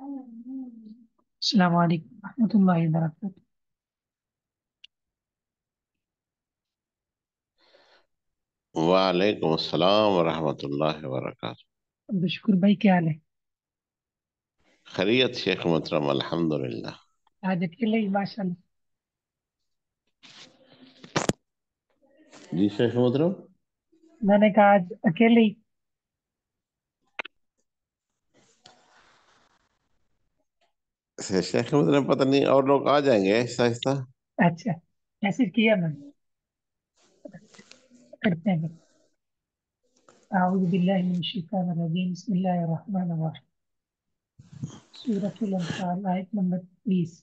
السلام علیکم ورحمۃ اللہ وبرکاتہ۔ وعلیکم السلام ورحمۃ اللہ وبرکاتہ۔ بشکر بھائی، کیا حال ہے؟ خیریت شیخ محترم، الحمدللہ۔ آج اکیلے ہی؟ ماشاء اللہ۔ جی شیخ محترم، میں نے کہا آج اکیلے ہی؟ شیخ محترم پتہ نہیں، اور لوگ آ جائیں گے آہستہ آہستہ۔ اچھا، میسج کیا میں نے، کرتے ہیں۔ اعوذ باللہ من الشیطان الرجیم، بسم اللہ الرحمن الرحیم۔ سورۃ الانفال، آیت نمبر 20۔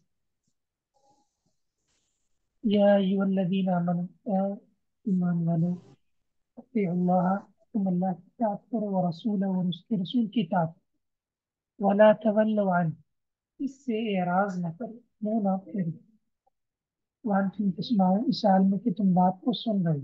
یا ایھا الذین آمنوا، اے ایمان والو، اطیعوا اللہ، تم اللہ کی اطاعت کرو، ورسولہ، اور اس کے رسول کی اطاعت، ولا تولوا عنہ، اس سے اعراض نہ کرو، منہ نہ پھیرو، وانتم تسمعون، اس حال میں کہ تم بات کو سن رہے ہو۔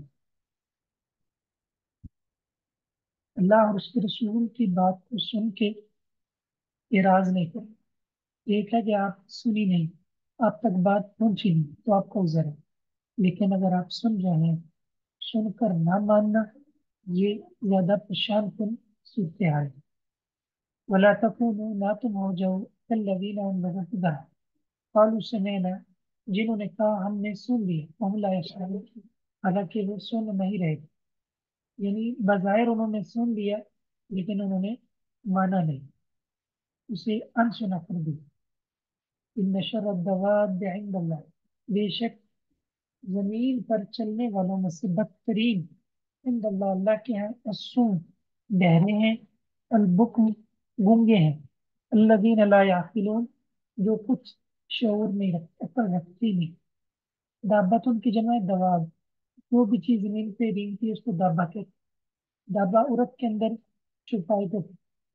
اللہ اور اس کے رسول کی بات کو سن کے اعراض نہیں کرو۔ ایک ہے کہ آپ سنی نہیں، آپ تک بات پہنچی نہیں تو آپ کو عذر ہے، لیکن اگر آپ سن رہے ہیں، سن کر نہ ماننا، یہ زیادہ پریشان کن صورتحال ہے۔ ولا تکونوا، نہ تم ہو جاؤ، کالذین، ان لوگوں کی طرح، قالوا سمعنا، جنہوں نے کہا ہم نے سن لیا، وهم لا يسمعون، حالانکہ وہ سن نہیں رہے تھے۔ یعنی بظاہر انہوں نے سن لیا لیکن انہوں نے مانا نہیں، اسے انسنا کر دی۔ ان شر الدواب عند اللہ، بے شک زمین پر چلنے والوں میں سے بدترین، عند اللہ، اللہ کے ہاں، الصم، بہرے ہیں، البکم، گونگے ہیں، الذین لا یعقلون، جو کچھ شعور نہیں رکھتے، عقل رکھتی نہیں۔ دابت ان کی جمع ہے دواب، جو بھی چیز زمین پہ رینگتی ہے اس کو دابا کہتے ہیں۔ دابا عورت کے اندر چھپائی تو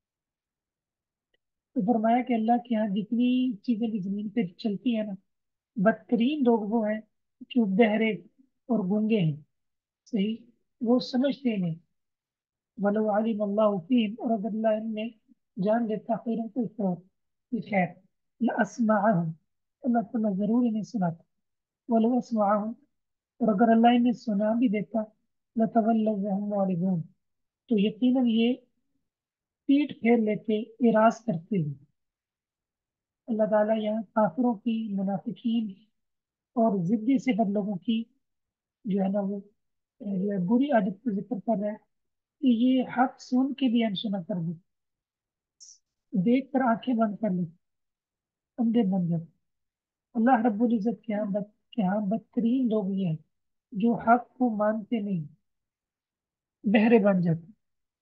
فرمایا کہ اللہ کے یہاں جتنی چیزیں بھی زمین پہ چلتی ہیں نا، بدترین لوگ وہ ہیں جو بہرے اور گونگے ہیں، صحیح، وہ سمجھتے نہیں۔ ولو علم اللہ فیہم، اور اگر اللہ ان میں جان لیتا خیروں کو خیر، لاسمعہم، اللہ تعالیٰ ضرور انہیں سناتا۔ ولو اسمعہم، اور اگر اللہ انہیں سنا بھی دیتا، لتولوا وہم معرضون، تو یقیناً یہ پیٹ پھیر لیتے، اعراض کرتے ہوئے۔ اللہ تعالیٰ یہاں کافروں کی، منافقین اور ضدی صفت لوگوں کی جو ہے نا وہ جو ہے بری عادت کو ذکر کر رہا ہے کہ یہ حق سن کے بھی انسنا کر دے، دیکھ کر آنکھیں بند کر لے، اندھے بن جاتے۔ اللہ رب العزت کے ہاں بدترین لوگ یہ ہیں جو حق کو مانتے نہیں، بہرے بن جاتے۔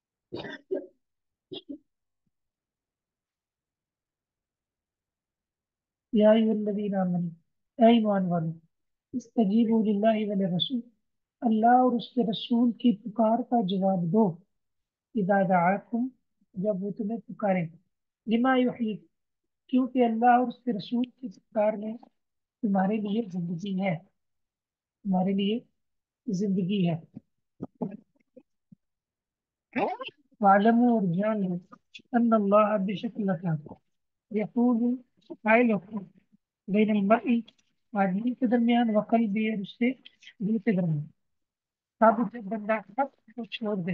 یا ایھا الذین آمنوا، اے ایمان والو، استجیبوا للہ وللرسول، اللہ اور اس کے رسول کی پکار کا جواب دو، اذا دعاکم، جب وہ تمہیں پکاریں، لما یحییکم، کیونکہ اللہ اور اس کے رسول کی پکار میں تمہارے لیے زندگی ہے، تمہارے لیے زندگی ہے۔ وَاعْلَمُوا، اور جان لو، ان اللہ، بے شک اللہ تعالی، یقول، قائل ہوتا بین المرء، آدمی کے درمیان، وقلبی، اور اس سے دل کے درمیان، تب اسے بندہ سب کو چھوڑ دے۔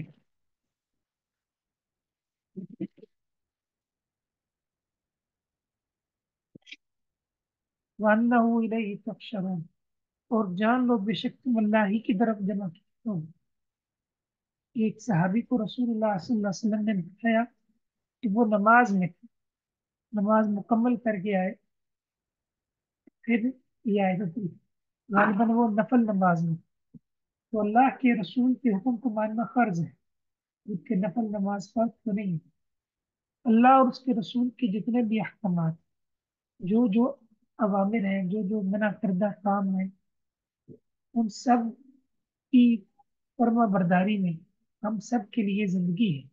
وَأَنَّهُ إِلَيْهِ تُحْشَرُونَ، اور جان لو بے شک تم اللہ ہی کی طرف جمع کیے ہو۔ ایک صحابی کو رسول اللہ صلی اللہ علیہ وسلم نے بتایا کہ وہ نماز میں تھے، نماز مکمل کر کے آئے، پھر یہ آئے تو غالباً وہ نفل نماز میں، تو اللہ کے رسول کے حکم کو ماننا فرض ہے، جبکہ نفل نماز فرض تو نہیں ہے۔ اللہ اور اس کے رسول کے جتنے بھی احکامات، جو جو اوامر ہیں، جو جو منع کردہ کام ہیں، ان سب کی فرما برداری میں ہم سب کے لیے زندگی ہے۔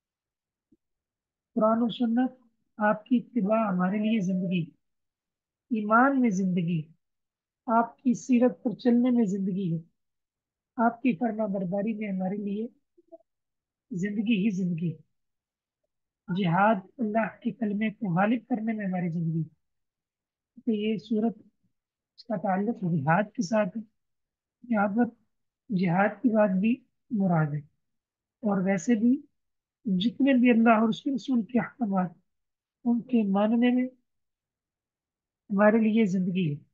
قرآن و سنت، آپ کی اتباع ہمارے لیے زندگی، ایمان میں زندگی، آپ کی سیرت پر چلنے میں زندگی ہے، آپ کی فرما برداری میں ہمارے لیے زندگی ہی زندگی ہے۔ جہاد اللہ کے کلمے کو غالب کرنے میں ہماری زندگی، تو یہ صورت اس کا تعلق جہاد کے ساتھ ہے۔ یہاں پر جہاد کی بات بھی مراد ہے، اور ویسے بھی جتنے بھی اللہ اور اس کے رسول کے احکامات، ان کے ماننے میں ہمارے لیے زندگی ہے۔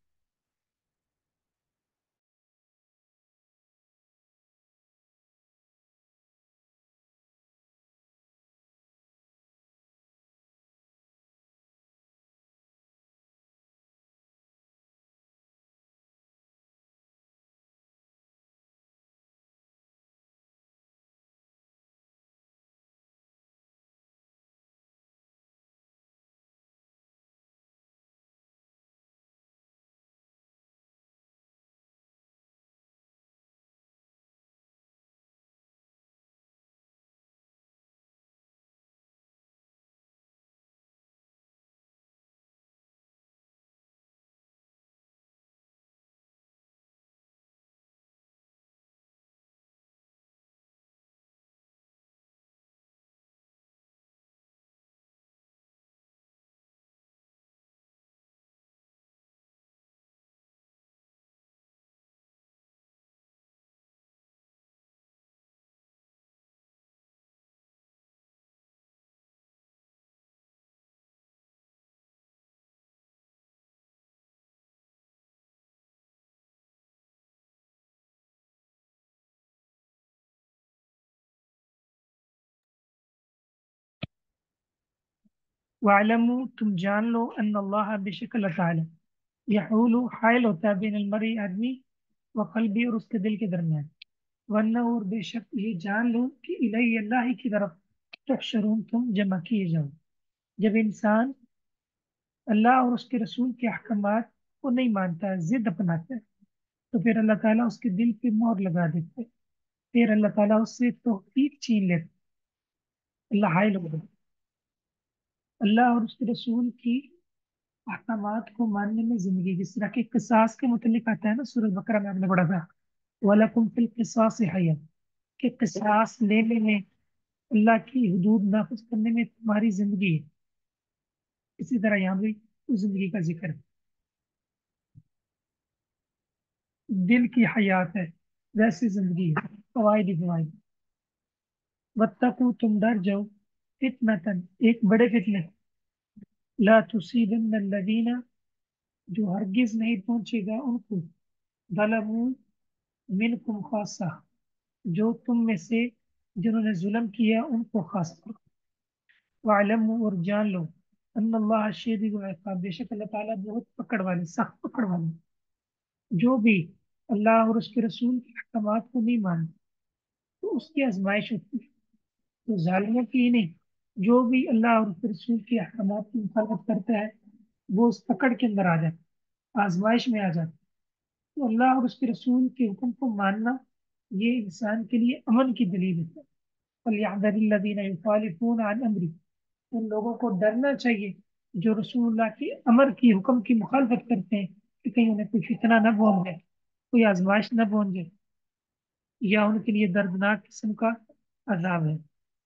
وَاعْلَمُوا، تم جان لو، ان اللہ بے شک اللہ تعالی یحول حائل ہوتا ہے بین المرء آدمی و قلبی اور اس کے دل کے درمیان، ورنہ اور بے شک یہ جان لو کہ الیہ اللہ کی طرف تحشرون، تم جمع کیے جاؤ۔ جب انسان اللہ اور اس کے رسول کے احکامات کو نہیں مانتا ہے، ضد اپناتا ہے، تو پھر اللہ تعالیٰ اس کے دل پہ مہر لگا دیتے، پھر اللہ تعالیٰ اس سے توفیق چھین لیتے، اللہ حائل ہو جاتا۔ اللہ اور اس کے رسول کی احکامات کو ماننے میں زندگی، جس طرح کہ قصاص کے متعلق آتا ہے نا سورہ بقرہ میں، ہم نے پڑھا تھا وَلَكُمْ فِي الْقِصَاصِ حَيَاةٌ، کہ قصاص لینے میں، اللہ کی حدود نافذ کرنے میں تمہاری زندگی ہے۔ اسی طرح یہاں بھی اس زندگی کا ذکر ہے، دل کی حیات ہے، ویسی زندگی ہے، فوائد ہی فوائد۔ وَاتَّقُوا، تم ڈر جاؤ، فتنةً، ایک بڑے فتنے، لا تصیبن الذین، جو ہرگز نہیں پہنچے گا ان کو، ظلموا منکم خاصہ، جو تم میں سے جنہوں نے ظلم کیا ان کو خاص کر۔ وَاعْلَمُوا، اور جان لو، ان اللہ شدید العقاب، بے شک اللہ تعالیٰ بہت پکڑ والے، سخت پکڑ والے۔ جو بھی اللہ اور اس کے رسول کے احکامات کو نہیں مانتے تو اس کی آزمائش ہوتی ہے، تو ظالموں کی ہی نہیں، جو بھی اللہ اور اس کے رسول کے احکامات کی مخالفت کرتا ہے وہ اس پکڑ کے اندر آ جاتا ہے، آزمائش میں آ جاتا ہے۔ تو اللہ اور اس کے رسول کے حکم کو ماننا یہ انسان کے لیے امن کی دلیل ہے۔ فَلْيَحْذَرِ الَّذِينَ يُخَالِفُونَ عَنْ أَمْرِهِ، ان لوگوں کو ڈرنا چاہیے جو رسول اللہ کی امر کی، حکم کی مخالفت کرتے ہیں، کہ کہیں انہیں کوئی فتنہ نہ پہنچ جائے، کوئی آزمائش نہ پہنچ جائے، یا ان کے لیے دردناک قسم کا عذاب ہے۔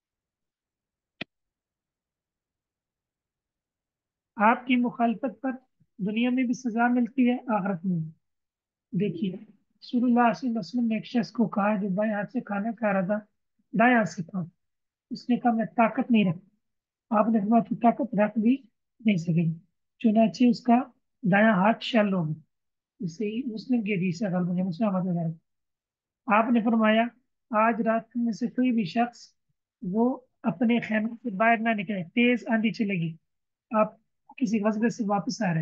آپ کی مخالفت پر دنیا میں بھی سزا ملتی ہے، آخرت میں بھی۔ دیکھیے رسول اللہ صلی اللہ علیہ وسلم نے ایک شخص کو کہا جو بائیں ہاتھ سے کھانا کھا رہا تھا، دائیں ہاتھ سے کھاؤ۔ اس نے کہا میں طاقت نہیں رکھتا۔ آپ نے فرمایا تو طاقت رکھ بھی نہیں سکے گی، چنانچہ اس کا دایاں ہاتھ شل ہو گیا۔ اس سے ہی مسلم کی حدیث ہے، غالباً مسلم احمد وغیرہ۔ آپ نے فرمایا آج رات میں سے کوئی بھی شخص وہ اپنے خیمے سے باہر نہ نکلے، تیز آندھی چلے گی، آپ کسی غزبے سے واپس آ رہے،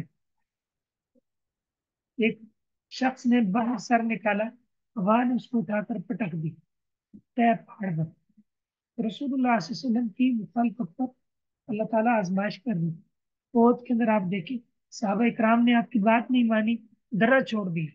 ایک شخص نے باہر سر نکالا، ہوا نے اس کو اٹھا کر پٹک دی، طے پھاڑ کر۔ رسول اللہ صلی اللہ علیہ وسلم کی مخالفت پر اللہ تعالیٰ آزمائش کر دی۔ فوج کے اندر آپ دیکھیں صحابہ اکرام نے آپ کی بات نہیں مانی، درہ چھوڑ دی،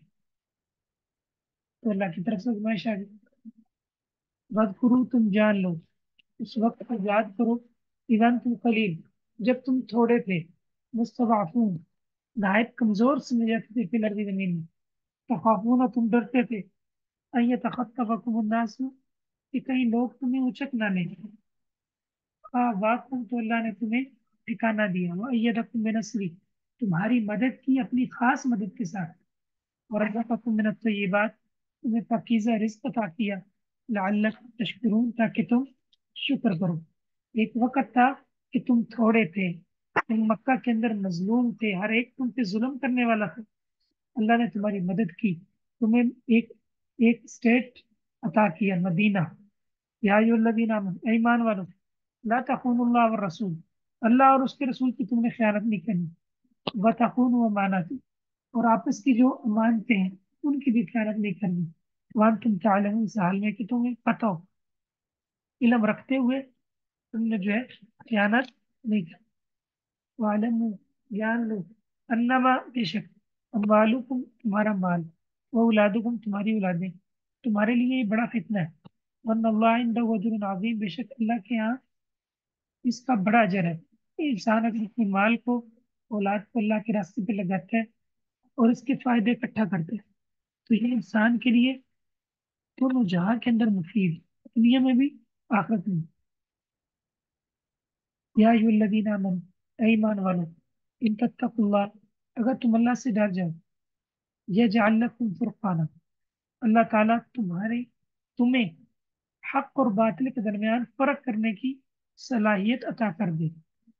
تو اللہ کی طرف سے آزمائش آ گئی۔ وَاذْكُرُوا، تم جان لو، اس وقت کو یاد کرو، اِذْ أَنْتُمْ قلیل، جب تم تھوڑے تھے، مستضعفون، نہایت کمزور سمجھے جاتے تھے، فی الارض، زمین میں، تخافون، تم ڈرتے تھے، ان یتخطفکم الناس، کہ کہیں لوگ تمہیں اچک نہ لیں، वाकुम, तो अल्लाह ने तुम्हें ठिकाना दिया। वअय्यदकुम बिनस्री, तुम्हारी मदद की अपनी खास मदद के साथ। और रज़क़कुम मिनत तय्यिबात, तुम्हें पाकीज़ा रिज़्क अता किया। लअल्लकुम तशकुरून, ताकि तुम शुक्र करो। एक वक्त था कि तुम थोड़े थे, तुम मक्का के अंदर मजलूम थे, हर एक तुम पे जुल्म करने वाला था। अल्लाह ने तुम्हारी मदद की, तुम्हें एक एक स्टेट अता किया, मदीना। या अय्युहल्लज़ीना आमनू, ईमान वालों, ला तख़ूनुल्लाह व रसूल, अल्लाह और उसके रसूल की तुमने खयानत नहीं करनी। व तख़ूनु अमानाती, और आपस की जो अमानतें हैं उनकी भी खयानत नहीं करनी। वन तुम तालमून, इस हाल में कि तुम्हें पता हो, इल्म रखते हुए तुमने जो है खयानत नहीं की। वालमू, ज्ञान लो, अन्नमा, बेशक, अम्वालुकुम, तुम्हारा माल, व औलादुकुम, तुम्हारी औलादें, तुम्हारे लिए ये बड़ा फितना है। वन्नल्लाह इंदहु अज्रुन अज़ीम, बेशक अल्लाह के यहाँ इसका बड़ा अजर है। ये इंसान अगर अपने माल को, औलाद को अल्लाह के रास्ते पे लगाता है और इसके फायदे इकट्ठा करता है, तो ये इंसान के लिए दोनों जहाँ के अंदर मुफीद, दुनिया में भी आखिरत में। या अय्युहल्लज़ीना आमनू, ऐ ईमान वालों, इन तत्तकुल्लाह, अगर तुम अल्लाह से डर जाओ, यजअल लकुम फुरकाना, अल्लाह ताला तुम्हें हक और बातिल के दरमियान फर्क करने की सलाहियत अता कर दे।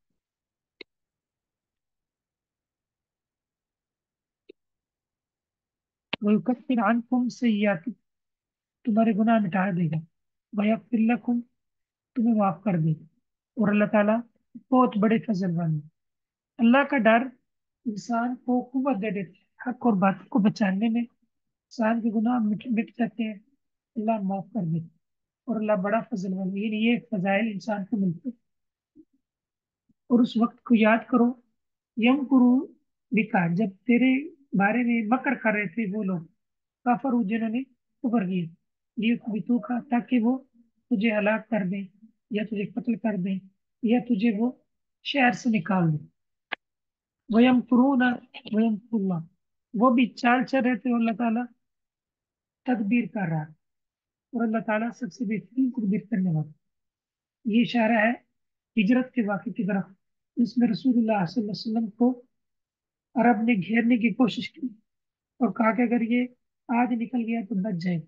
वयुकफ्फिर अन्कुम सय्यिआतिकुम, तुम्हारे गुनाह मिटा देगा। वयगफिर लकुम, तुम्हें माफ कर दे। और अल्लाह ताला बहुत बड़े फजल वाले हैं। अल्लाह का डर इंसान को कुव्वत दे देता है, हक और बात को बचाने में। इंसान के गुनाह मिट मिट जाते हैं, अल्लाह माफ कर देता है। और अल्लाह बड़ा फजल वाला है। ये फजाइल इंसान को मिलते हैं। और उस वक्त को याद करो, यम कुरु बिका, जब तेरे बारे में मकर कर रहे थे वो लोग, काफर जिन्होंने कुफर किया, ये बितू का, ताकि वो तुझे हलाक कर दें, या तुझे कत्ल कर दें, या तुझे वो शहर से निकाल दें। वयम कुरूना वयम कुल्ला, वो भी चाल चल रहे थे, और अल्लाह ताला तदबीर कर रहा है। और अल्लाह ताला सबसे बेहतरीन तदबीर करने वाला। ये इशारा है हिजरत के वाक़े की तरफ, इसमें रसूलुल्लाह सल्लल्लाहु अलैहि वसल्लम को अरब ने घेरने की कोशिश की, और कहा कि अगर ये आज निकल गया तो बच जाए।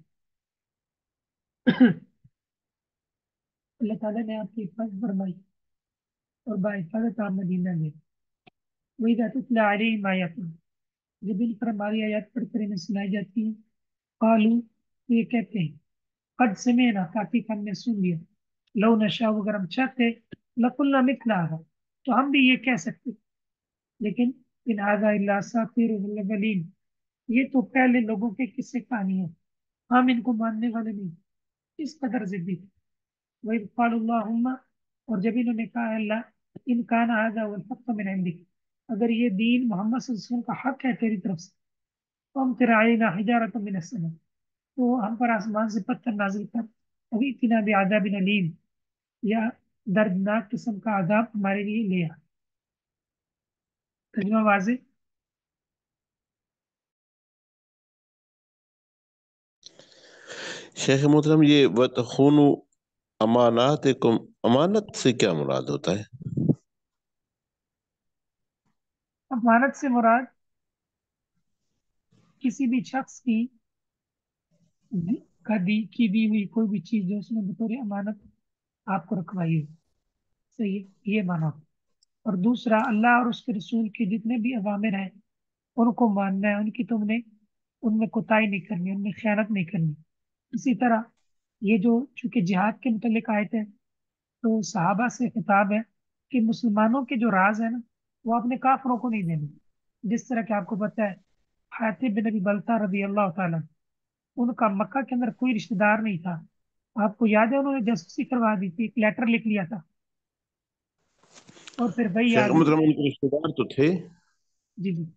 अल्लाह ताला ने आपकी हिफाजत फरमाई, और बाहिफाजत आप मदीना में। वही तुतला अलैहिम आयातुना, जब इन पर हमारी आयत पढ़कर इन्हें सुनाई जाती है, कालू, तो ये कहते हैं, कद समेना, ताकि हमने सुन लिया। लो नशा, अगर हम चाहते, लकुल्ना मिथला हाज़ा, तो हम भी ये कह सकते। लेकिन इन हाज़ा इल्ला असातीरुल अव्वलीन, ये तो पहले लोगों के किस्से कहानी है, हम इनको मानने वाले नहीं। इस कदर जिद्दी थे। वही क़ालुल्लाहुम्मा, और जब इन्होंने कहा, अल्लाह इन कान हाज़ा वल हक़्क़ मिन इंदिक, अगर ये दीन मोहम्मद सल्लल्लाहु अलैहि वसल्लम का हक है तेरी तरफ से, तो हम तेरा आईना हिजारतम मिनस समा, तो हम पर आसमान से पत्थर नाजिल कर। अभी इतना भी आदाबिन अलीम, या दर्दनाक किस्म का आदाब हमारे लिए ले आ। तर्जुमा वाज़ेह। शेख मोहतरम, ये वतखूनु अमानातिकुम, अमानत से क्या मुराद होता है? अमानत से मुराद किसी भी शख्स की की दी हुई कोई भी चीज जो उसने बतौर अमानत आपको रखवाई है, सही है, ये माना। और दूसरा, अल्लाह और उसके रसूल के जितने भी अवामिर हैं उनको मानना है, उनकी तुमने उनमें कोताही नहीं करनी, उनमें खयानत नहीं करनी। इसी तरह ये जो चूंकि जिहाद के मुतल्लिक आयत है, तो सहाबा से खिताब है कि मुसलमानों के जो राज है ना, वो अपने काफरों को नहीं देने। जिस तरह के आपको पता है, हातिब बिन अबी बलता रदी अल्लाह ताला, उनका मक्का के अंदर कोई रिश्तेदार नहीं था। आपको याद है, उन्होंने जासूसी करवा दी थी, एक लेटर लिख लिया था, और फिर वही शेख आदमी। मोहतरम, उनके रिश्तेदार तो थे। जी जी।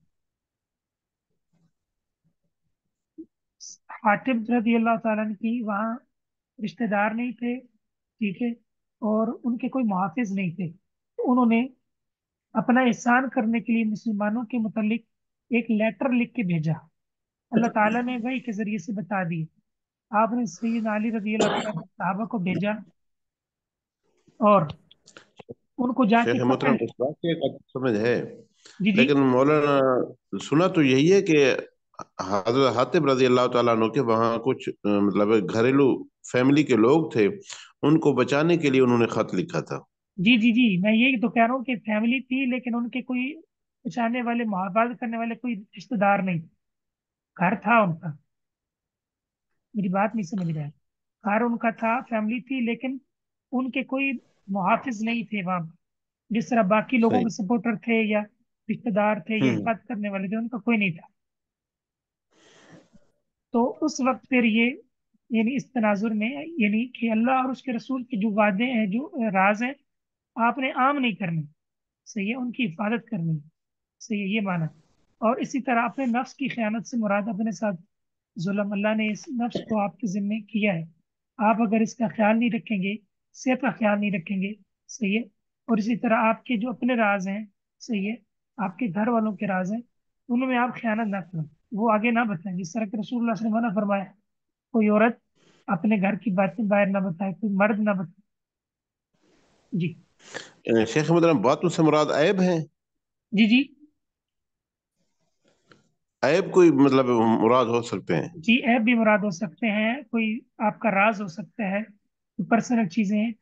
हातिब रदी अल्लाह ताला की वहाँ रिश्तेदार नहीं थे, ठीक है, और उनके कोई मुहाफिज नहीं थे, तो उन्होंने अपना एहसान करने के लिए मुसलमानों के मुतालिक एक लेटर लिख के भेजा। अल्लाह ताला ने वही के जरिए से बता दी। आपने सैयदना अली रजी अल्लाह तआला ने सहाबा को भेजा, और उनको जाके शेख कफन। मोहतरम इस बात की एक समझ है, जी जी लेकिन मौलाना सुना तो यही है कि हजरत हातिब रजी अल्लाह ताला अन्हु के वहाँ कुछ मतलब घरेलू फैमिली के लोग थे, उनको बचाने के लिए उन्होंने खत लिखा था। जी जी जी, मैं यही तो कह रहा हूँ कि फैमिली थी लेकिन उनके कोई बचाने वाले, मुहाफाजत करने वाले कोई रिश्तेदार नहीं। घर था उनका। मेरी बात नहीं समझ रहा है। घर उनका था, फैमिली थी, लेकिन उनके कोई मुहाफिज नहीं थे वहां पर। जिस तरह बाकी लोगों सही। के सपोर्टर थे या रिश्तेदार थे या हम्म। हिफाजत करने वाले थे, उनका कोई नहीं था। तो उस वक्त फिर ये, यानी इस तनाजुर में, यानी कि अल्लाह और उसके रसूल के जो वादे हैं, जो राज हैं, आपने आम नहीं करने। सही है, उनकी हिफाजत करनी। सही है, ये माना। और इसी तरह अपने नफ्स की खयानत से मुराद अपने साथ जुल्म, अल्लाह ने इस नफ्स को आपके जिम्मे किया है। आप अगर इसका ख्याल नहीं रखेंगे, सेहत का ख्याल नहीं रखेंगे, सही है, और इसी तरह आपके जो अपने राज हैं, सही है, आपके घर वालों के राज हैं, उनमें आप खयानत ना करें, वो आगे ना बताएं। जिस तरह के रसूलुल्लाह सल्लल्लाहु अलैहि वसल्लम ने मना फरमाया, कोई औरत अपने घर की बातें बाहर ना बताए, कोई मर्द ना बताए। जी शेख मोहतरम बातों से मुराद ऐब है? जी जी ऐब कोई मतलब मुराद हो सकते हैं? जी, ऐप भी मुराद हो सकते हैं, कोई आपका राज हो सकता है, पर्सनल चीजें हैं।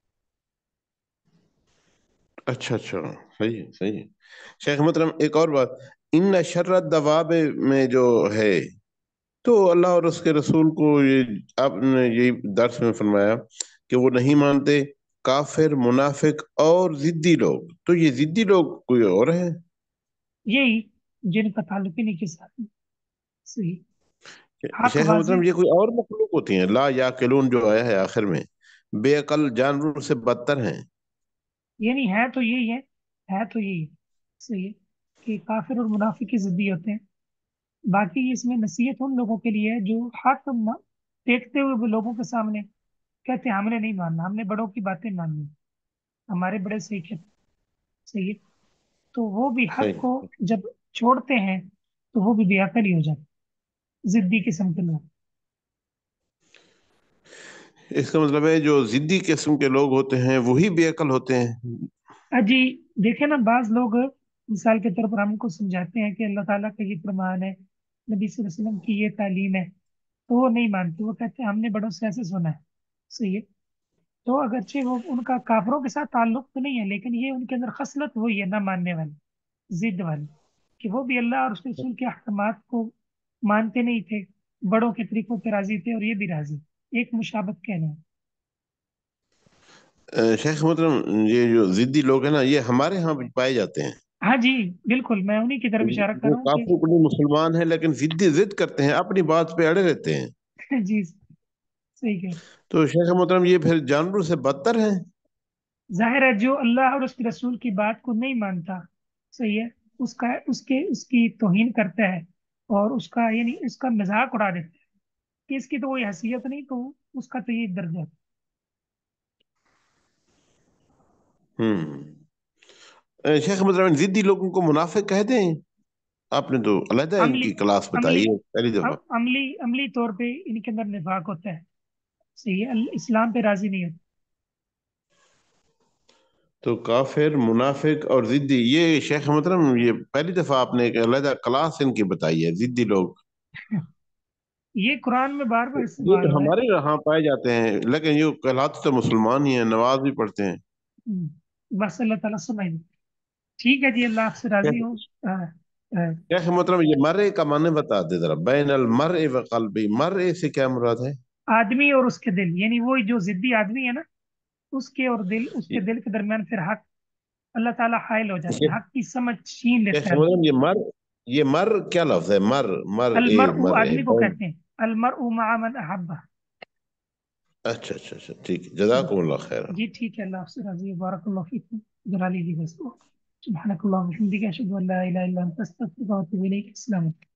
अच्छा अच्छा, सही है सही है। शेख मोहतरम एक और बात, इन शर्रत दवाब में जो है, तो अल्लाह और उसके रसूल को ये आपने यही दर्स में फरमाया कि वो नहीं मानते, काफिर मुनाफिक और जिद्दी लोग, तो ये जिद्दी लोग कोई और है? यही जिनका ताल्लुक ही नहीं के साथ। सही। हक शेख वाजे। मतलब ये कोई और मखलूक होती हैं? ला याकिलून जो आया है आखिर में, बेअकल जानवरों से बदतर हैं। ये नहीं है तो यही है तो यही है। सही है कि काफिर और मुनाफिक की जिद्दी होते हैं। बाकी इसमें नसीहत उन लोगों के लिए है जो देखते हुए भी लोगों के सामने कहते हैं हमने नहीं मानना, हमने बड़ों की बातें माननी, हमारे बड़े सही कहते। सही है। तो वो भी हक सही। को जब छोड़ते हैं तो वो भी बेअकल ही हो जाते हैं, जिद्दी किस्म के लोग। इसका मतलब है जो जिद्दी किस्म के लोग होते हैं वही बेअकल होते हैं। अजी, देखे ना, बाज लोग मिसाल के तौर पर हमको समझाते हैं कि अल्लाह ताला का ये फरमान है, नबी सल्लल्लाहु अलैहि वसल्लम की ये तालीम है, तो वो नहीं मानते। वो कहते हैं हमने बड़ों से ऐसे सुना है। सही है। तो अगरचे वो उनका काफरों के साथ ताल्लुक तो नहीं है, लेकिन ये उनके अंदर खसलत वही है, ना मानने वाली, जिद वाली, कि वो भी अल्लाह और उसके रसूल के अहकामात को मानते नहीं थे, बड़ों के तरीकों पे राजी थे और ये भी राजी। एक मुशाबत कहना है। शेख मतलब ये जो जिद्दी लोग हैं ना, ये हमारे यहाँ भी पाए जाते हैं। हाँ जी, बिल्कुल, मैं उन्हीं की तरफ इशारा कर वो रहा हूँ कि काफिर कुली मुसलमान है लेकिन जिद्दी जिद करते हैं, अपनी बात पे अड़े रहते हैं। जी, सही कह। तो शेख मोहतरम ये फिर जानवरों से बदतर है। जाहिर है जो अल्लाह और उसके रसूल की बात को नहीं मानता, सही है, उसका उसके उसकी तौहीन करता है और उसका, यानी उसका मजाक उड़ा देता है कि इसकी तो कोई हैसियत नहीं, तो उसका तो ये दर्जा है। हम्म। शेख मतलब जिद्दी लोगों को मुनाफिक कह दें? आपने तो अलहदा अमली इनकी क्लास अमली बताई है पहली दफा। अमली अमली तौर पे इनके अंदर निफाक होता है। सही है, इस्लाम पे राजी नहीं होता। तो काफिर मुनाफिक और जिद्दी, ये शेख मतलब ये पहली दफा आपने एक अलहदा क्लास इनकी बताई है, जिद्दी लोग। ये कुरान में बार बार ये इस्तेमाल तो हुआ है। हमारे यहाँ पाए जाते हैं, लेकिन ये कहलाते तो मुसलमान ही हैं, नमाज भी पढ़ते हैं। बस अल्लाह ताला सुनाई दे। ठीक है जी, अल्लाह आपसे राजी हो। अ, अ, शेख मतलब ये मर्रे का माने बता दे जरा, बैन अल मर्रे व कल्बी, मर्रे से क्या मुराद है? आदमी और उसके दिल, यानी वो जो जिद्दी आदमी है ना, उसके और दिल, उसके ये दिल के दरमियान फिर हक, अल्लाह ताला हायल हो जाते शेख हैं, हक की समझ छीन शेख लेता है। मतलब ये मर क्या लफ्ज है? मर, मर ए अलमरउ मर ए आदमी को बैन। कहते हैं, अलमरउ मअ मन अहब्बा। अच्छा अच्छा अच्छा, ठीक है, जी जज़ाकुमुल्लाह खैर। जी, ठीक है, अल्लाह आपसे राजी है, बारकल्लाहु फीकुम। जरा लीजिए बस। सुब्हानकल्लाहुम्मा व बिहम्दिका, अशहदु अन ला इलाहा इल्ला अंता, अस्तगफिरुका व अतूबु इलैक। अस्सलाम वालेकुम।